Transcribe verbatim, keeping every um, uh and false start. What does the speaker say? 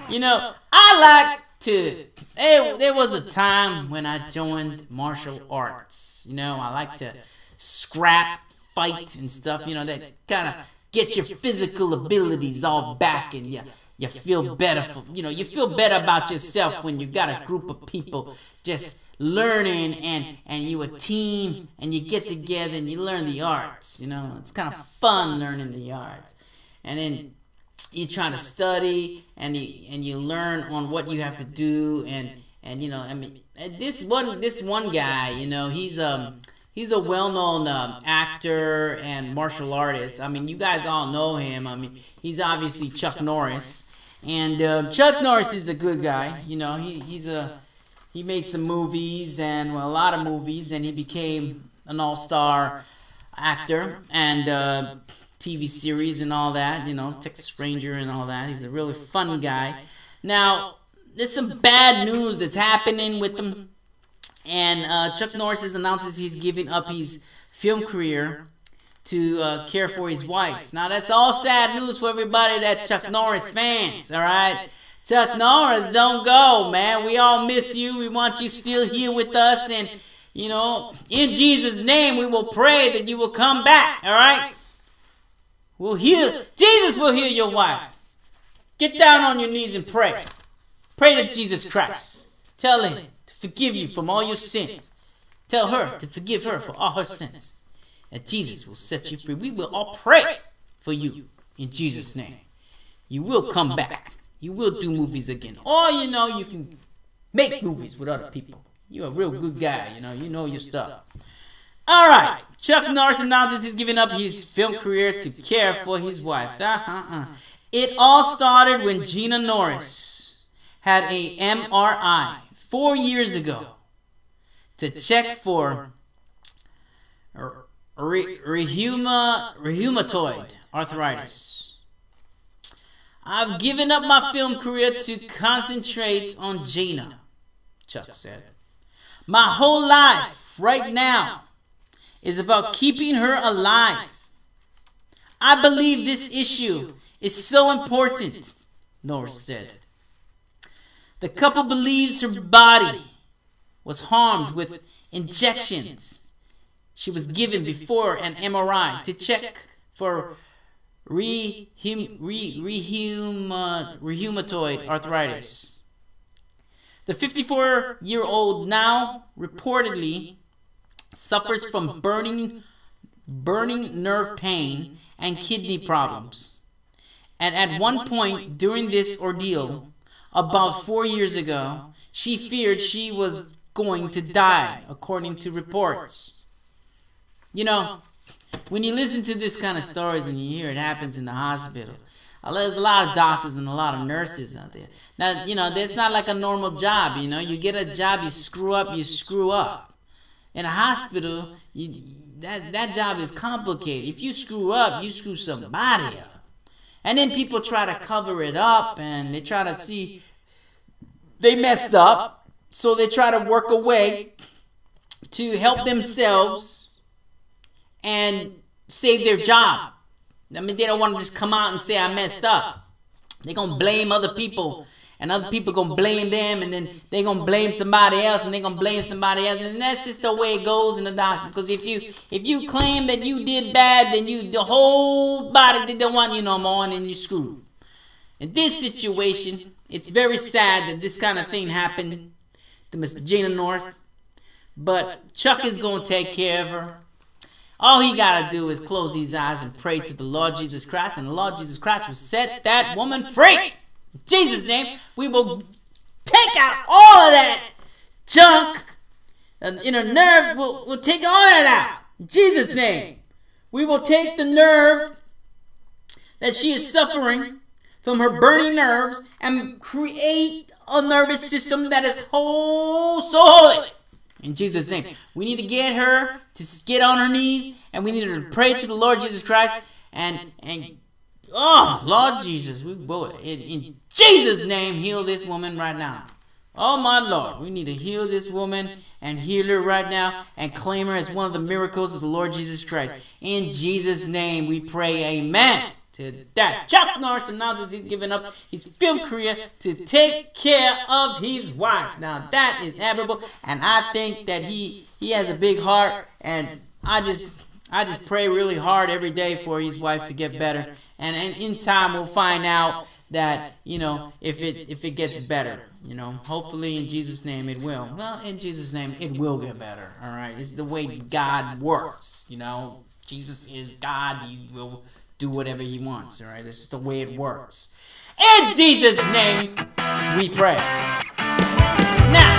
You know, I like to, there, there was a time when I joined martial arts. You know, I like to scrap, fight, and stuff, you know, that kind of get your physical abilities all back, and you, you feel better, for, you know, you feel better about yourself when you got a group of people just learning, and, and you a team, and you get together and you learn the arts, you know. It's kind of fun learning the arts. And then you try to study, and you, and you learn on what you have to do, and, and you know, I mean, this one, this one guy, you know, he's, um, he's a well-known um, actor and martial artist. I mean, you guys all know him. I mean, he's obviously Chuck Norris. And uh, Chuck Norris is a good guy. You know, he, he's a, he made some movies, and well, a lot of movies, and he became an all-star actor and uh, T V series and all that. You know, Texas Ranger and all that. He's a really fun guy. Now, there's some bad news that's happening with him. And uh, Chuck Norris announces he's giving up his film career to uh, care for his wife. Now, that's all sad news for everybody that's Chuck Norris fans, all right? Chuck Norris, don't go, man. We all miss you. We want you still here with us. And, you know, in Jesus' name, we will pray that you will come back, all right? We'll heal. Jesus will heal your wife. Get down on your knees and pray. Pray to Jesus Christ. Tell him to forgive you from all your sins. Tell her to forgive her for all her sins. And Jesus will set you free. We will all pray for you in Jesus' name. You will come back. You will do movies again. Or, you know, you can make movies with other people. You're a real good guy, you know. You know your stuff. All right. Chuck Norris announces he's giving up his film career to care for his wife. Uh-uh. It all started when Gina Norris had a M R I four years ago to check for re rheuma rheumatoid arthritis. I've given up my film career to concentrate on Gina, Chuck said. My whole life right now is about keeping her alive. I believe this issue is so important, Norris said. The couple believes her body was harmed with injections she was given before an M R I to check for rheum, re, rheum, uh, rheumatoid arthritis. The fifty-four-year-old now reportedly suffers from burning, burning nerve pain and kidney problems. And at one point during this ordeal, about four years ago, she feared she was going to die, according to reports. You know, when you listen to this kind of stories and you hear it happens in the hospital, there's a lot of doctors and a lot of nurses out there. Now, you know, that's not like a normal job, you know. You get a job, you screw up, you screw up. In a hospital, you, that, that job is complicated. If you screw up, you screw somebody up. And then people try to cover it up, and they try to see they messed up, so they try to work a way to help themselves and save their job. I mean, they don't want to just come out and say, I messed up. They're going to blame other people, and other people going to blame them, and then they're going to blame somebody else, and they're going to blame somebody else, and that's just the way it goes in the doctors. Because if you if you claim that you did bad, then you the whole body, they don't want you no more, and then you screwed. In this situation, it's very sad that this kind of thing happened to Miss Gina Norris, but Chuck is going to take care of her. All he got to do is close his eyes and pray to the Lord Jesus Christ, and the Lord Jesus Christ will set that woman free. In Jesus' name, we will take out all of that junk in her nerves. We'll, we'll take all that out. In Jesus' name, we will take the nerve that she is suffering from her burning nerves and create a nervous system that is whole, so holy. In Jesus' name, we need to get her to get on her knees, and we need her to pray to the Lord Jesus Christ, and and oh, Lord Jesus, we will in, in Jesus' name heal this woman right now. Oh my Lord, we need to heal this woman and heal her right now and claim her as one of the miracles of the Lord Jesus Christ. In Jesus' name we pray, amen. to that. Chuck Norris announces he's giving up his film career to take care of his wife. Now that is admirable, and I think that he he has a big heart, and I just I just pray really hard every day for his wife to get better, and, and in time we'll find out that, you know, if it if it gets better, you know, hopefully in Jesus' name it will. Well, in Jesus' name it will get better. All right, it's the way God works. You know, Jesus is God. He will do whatever He wants. All right, this is the way it works. In Jesus' name we pray. Now,